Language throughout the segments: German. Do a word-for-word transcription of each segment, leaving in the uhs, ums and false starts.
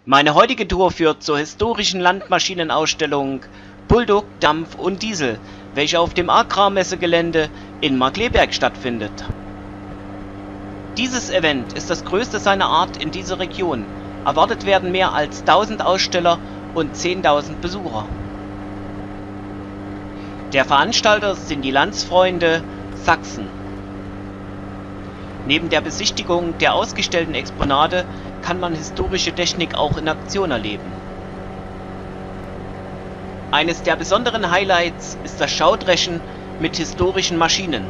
Meine heutige Tour führt zur historischen Landmaschinenausstellung Bulldog, Dampf und Diesel, welche auf dem Agrarmessegelände in Markkleeberg stattfindet. Dieses Event ist das größte seiner Art in dieser Region. Erwartet werden mehr als tausend Aussteller und zehntausend Besucher. Der Veranstalter sind die Landsfreunde Sachsen. Neben der Besichtigung der ausgestellten Exponate kann man historische Technik auch in Aktion erleben. Eines der besonderen Highlights ist das Schaudreschen mit historischen Maschinen.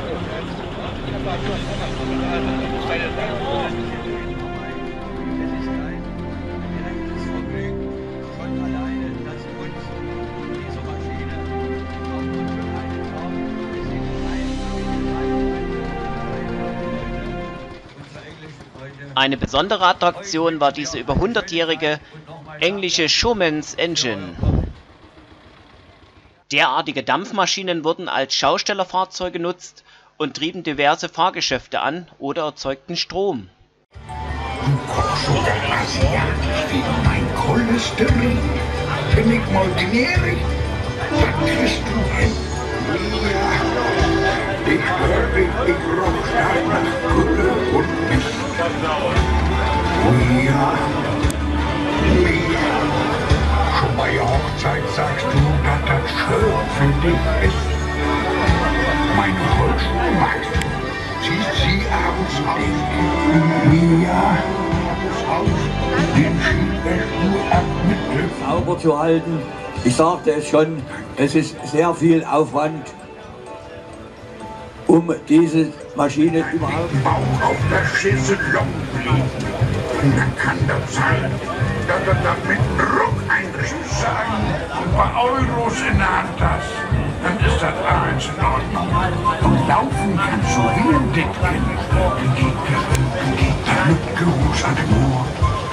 Eine besondere Attraktion war diese über hundertjährige englische Showman's Engine. Derartige Dampfmaschinen wurden als Schaustellerfahrzeuge genutzt und trieben diverse Fahrgeschäfte an oder erzeugten Strom. Du kochst sogar asiatisch gegen mein Cholesterin. Bin ich mal gnädig, dann kriegst du hin. Ja, ich höre dich, ich roch stark nach Gülle und Mist. Ja, ja. Schon bei der Hochzeit sagst du, dass das schön für dich ist. Meine Holzschuhe magst du. Ziehst sie abends auf. Ja, aus. Den schiebst du ab mit dem sauber zu halten. Ich sagte es schon, es ist sehr viel Aufwand, um diese Maschine überhaupt... Bauch auf der Chaiselongue liegt. Und dann kann das sein, dass er damit Druck einrichten sagen. Ein paar Euros in der Hand hast, dann ist das alles in Ordnung. Und laufen kannst du wie ein Dittchen. Der Lübgeruch an dem Moor.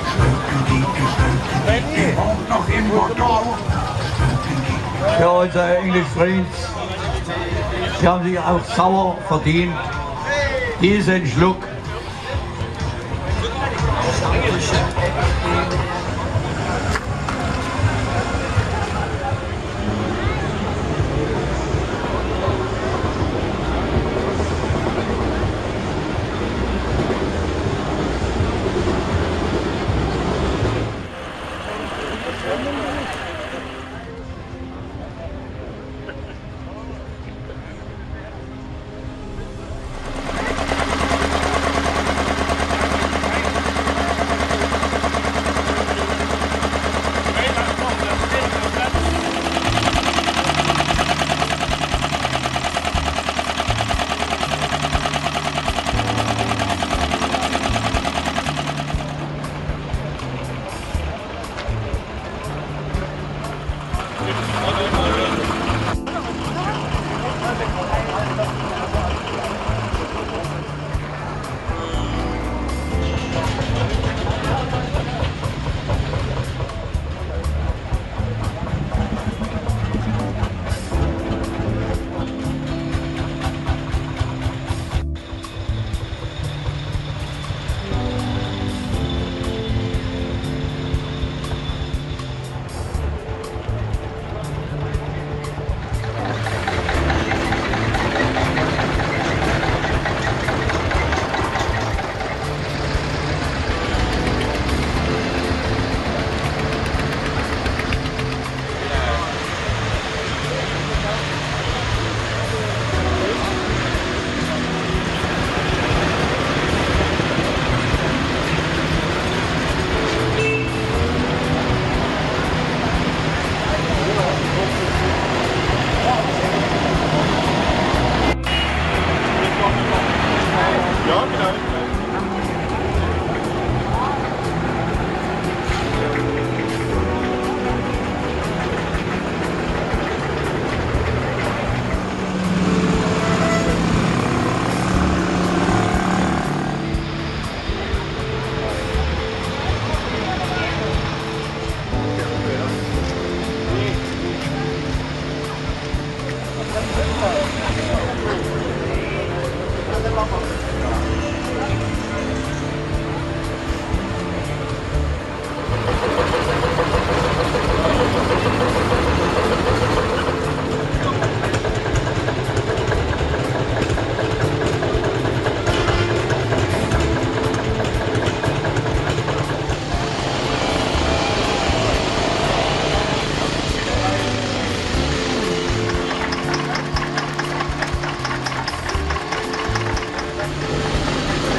Der wohnt noch im Bordeaux. Für unsere English Friends, sie haben sich auch sauer verdient, diesen Schluck.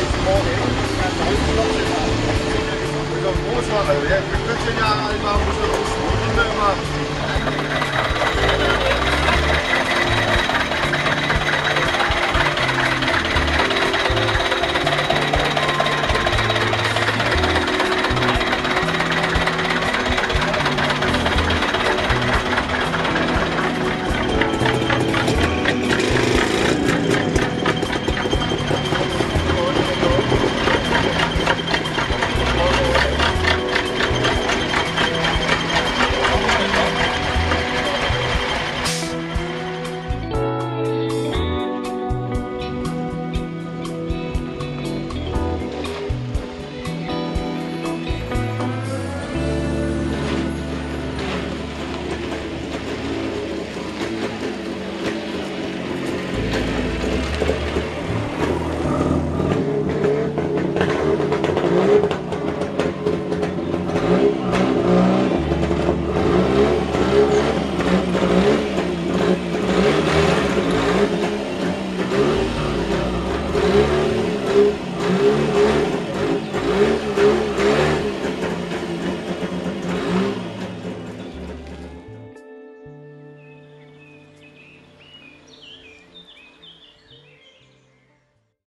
Also, ja, ich bin vierzehn Jahre alt, war,